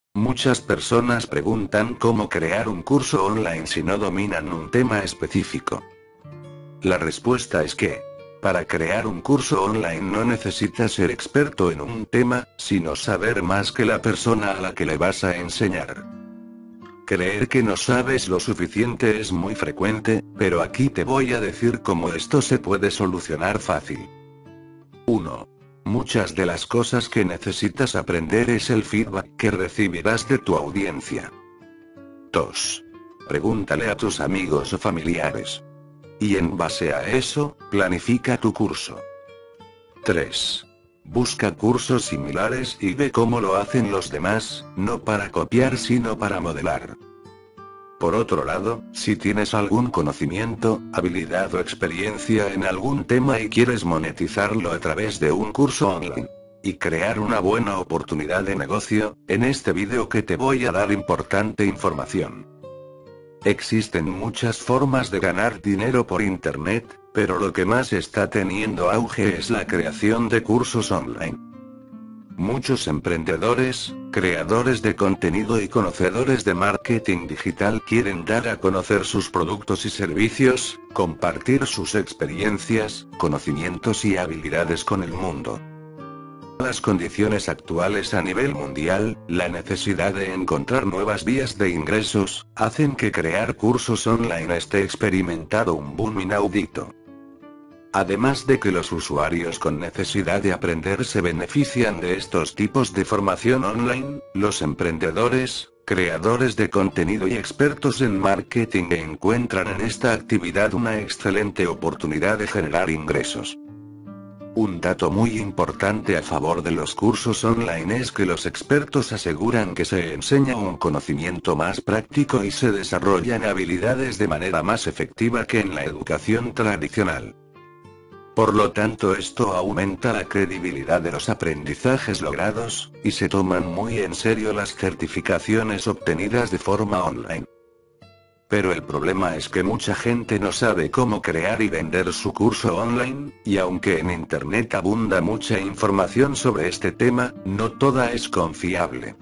Muchas personas preguntan cómo crear un curso online si no dominan un tema específico. La respuesta es que, para crear un curso online no necesitas ser experto en un tema, sino saber más que la persona a la que le vas a enseñar. Creer que no sabes lo suficiente es muy frecuente, pero aquí te voy a decir cómo esto se puede solucionar fácil. 1. Muchas de las cosas que necesitas aprender es el feedback que recibirás de tu audiencia. 2. Pregúntale a tus amigos o familiares. Y en base a eso, planifica tu curso. 3. Busca cursos similares y ve cómo lo hacen los demás, no para copiar sino para modelar. Por otro lado, si tienes algún conocimiento, habilidad o experiencia en algún tema y quieres monetizarlo a través de un curso online y crear una buena oportunidad de negocio, en este vídeo que te voy a dar importante información. Existen muchas formas de ganar dinero por internet, pero lo que más está teniendo auge es la creación de cursos online. Muchos emprendedores, creadores de contenido y conocedores de marketing digital quieren dar a conocer sus productos y servicios, compartir sus experiencias, conocimientos y habilidades con el mundo. Las condiciones actuales a nivel mundial, la necesidad de encontrar nuevas vías de ingresos, hacen que crear cursos online esté experimentando un boom inaudito. Además de que los usuarios con necesidad de aprender se benefician de estos tipos de formación online, los emprendedores, creadores de contenido y expertos en marketing encuentran en esta actividad una excelente oportunidad de generar ingresos. Un dato muy importante a favor de los cursos online es que los expertos aseguran que se enseña un conocimiento más práctico y se desarrollan habilidades de manera más efectiva que en la educación tradicional. Por lo tanto, esto aumenta la credibilidad de los aprendizajes logrados, y se toman muy en serio las certificaciones obtenidas de forma online. Pero el problema es que mucha gente no sabe cómo crear y vender su curso online, y aunque en internet abunda mucha información sobre este tema, no toda es confiable.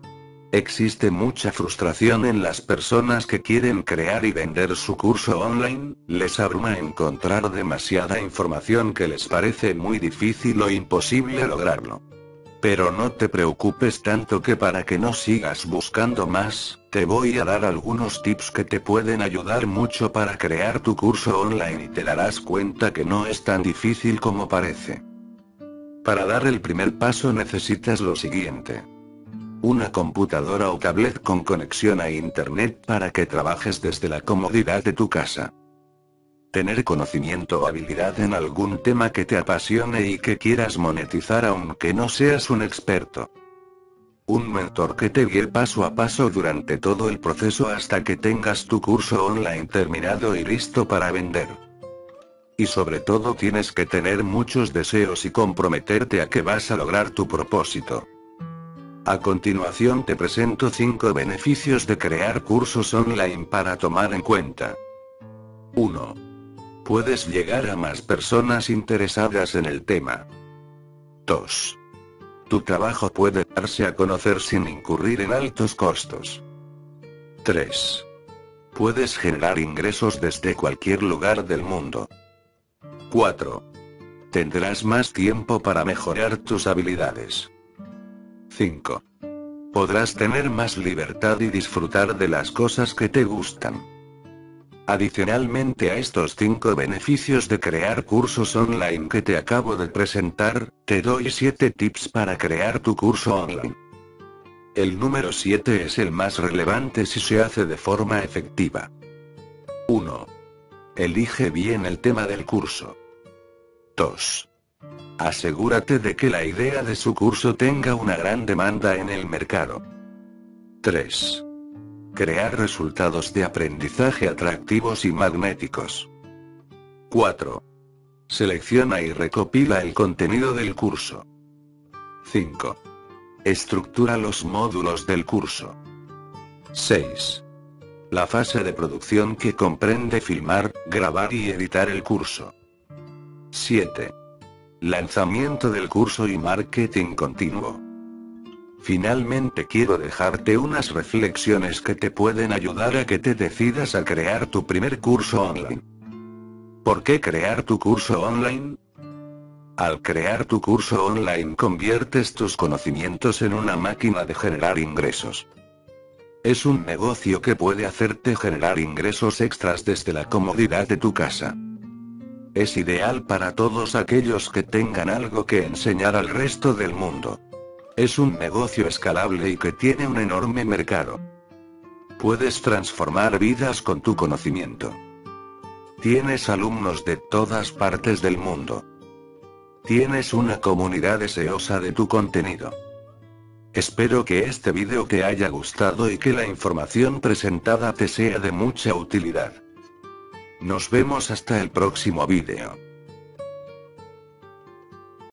Existe mucha frustración en las personas que quieren crear y vender su curso online, les abruma encontrar demasiada información que les parece muy difícil o imposible lograrlo. Pero no te preocupes tanto, que para que no sigas buscando más, te voy a dar algunos tips que te pueden ayudar mucho para crear tu curso online y te darás cuenta que no es tan difícil como parece. Para dar el primer paso necesitas lo siguiente: una computadora o tablet con conexión a internet para que trabajes desde la comodidad de tu casa. Tener conocimiento o habilidad en algún tema que te apasione y que quieras monetizar aunque no seas un experto. Un mentor que te guíe paso a paso durante todo el proceso hasta que tengas tu curso online terminado y listo para vender. Y sobre todo tienes que tener muchos deseos y comprometerte a que vas a lograr tu propósito. A continuación te presento 5 beneficios de crear cursos online para tomar en cuenta. 1. Puedes llegar a más personas interesadas en el tema. 2. Tu trabajo puede darse a conocer sin incurrir en altos costos. 3. Puedes generar ingresos desde cualquier lugar del mundo. 4. Tendrás más tiempo para mejorar tus habilidades. 5. Podrás tener más libertad y disfrutar de las cosas que te gustan. Adicionalmente a estos 5 beneficios de crear cursos online que te acabo de presentar, te doy 7 tips para crear tu curso online. El número 7 es el más relevante si se hace de forma efectiva. 1. Elige bien el tema del curso. 2. Asegúrate de que la idea de su curso tenga una gran demanda en el mercado. 3. Crear resultados de aprendizaje atractivos y magnéticos. 4. Selecciona y recopila el contenido del curso. 5. Estructura los módulos del curso. 6. La fase de producción, que comprende filmar, grabar y editar el curso. 7. Lanzamiento del curso y marketing continuo. Finalmente quiero dejarte unas reflexiones que te pueden ayudar a que te decidas a crear tu primer curso online. ¿Por qué crear tu curso online? Al crear tu curso online conviertes tus conocimientos en una máquina de generar ingresos. Es un negocio que puede hacerte generar ingresos extras desde la comodidad de tu casa. Es ideal para todos aquellos que tengan algo que enseñar al resto del mundo. Es un negocio escalable y que tiene un enorme mercado. Puedes transformar vidas con tu conocimiento. Tienes alumnos de todas partes del mundo. Tienes una comunidad deseosa de tu contenido. Espero que este vídeo te haya gustado y que la información presentada te sea de mucha utilidad. Nos vemos hasta el próximo vídeo.